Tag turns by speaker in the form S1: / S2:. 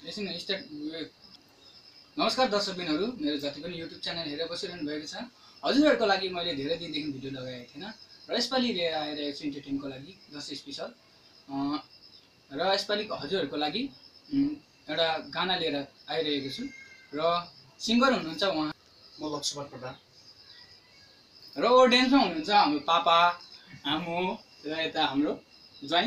S1: एकछिन स्टार्ट। नमस्कार दर्शकबिनहरू, मेरो जति पनि युट्युब च्यानल हेरेर बसिरहनु भएको छ, हजुरहरूको लागि मैले धेरै दिनदेखि भिडियो लगाएको थिएन र यसपालि लिएर आइरहेको छु इन्टरटेनको लागि दसैँ स्पेसल। र यसपालि हजुरहरूको लागि एउटा गाना लिएर आइरहेको छु र सिङ्गर हुनुहुन्छ उहाँ
S2: म लाक्सुमान पढ्दा
S1: र ऑडियन्समा हुनुहुन्छ हाम्रो पापा आमु र यता हाम्रो ज्वाइँ।